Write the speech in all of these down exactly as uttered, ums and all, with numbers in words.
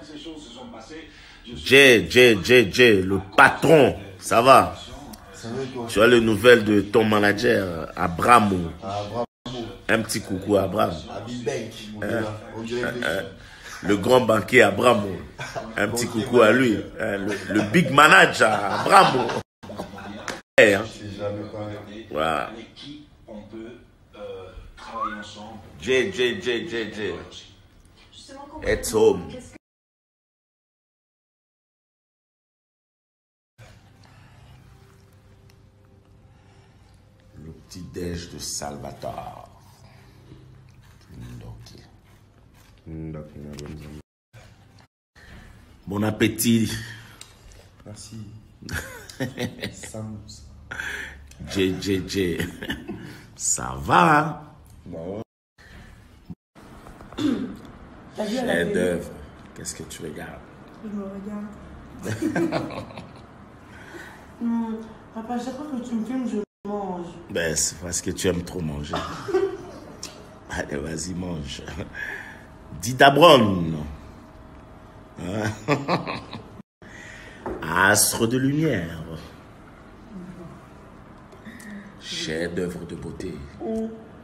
Jay, Jay, Jay, Jay, le patron, ça va? Tu as les nouvelles de ton manager, Abramo. Un petit coucou à Abramo. Hein? Hein? Le grand banquier Abramo. Un petit coucou à lui. Hein? Le, le big manager Abramo. Hein? Voilà. Jay, Jay, Jay, Jay, Jay. It's home. Le petit déj de Salvatore. Bon appétit. Merci. J, J, J. Ça va? Bon. Chef d'œuvre. Qu'est-ce que tu regardes? Je me regarde. hmm, papa, chaque fois que tu me filmes, je mange. Ben, c'est parce que tu aimes trop manger. Allez, vas-y, mange. Didabron. Hein? Astre de lumière. Chef d'œuvre de beauté. Mm.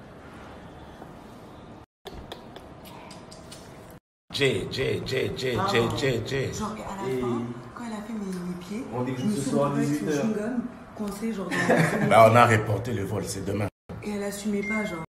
J, J, J, J, J, J, J. Genre, à la Et... fin, quand elle a fait mes, mes pieds, on dit que je me ce suis soir à retrouvée avec dix-huit son heures. chewing-gum coincé, genre, dans Ben, on a reporté le vol, c'est demain. et elle assumait pas, genre.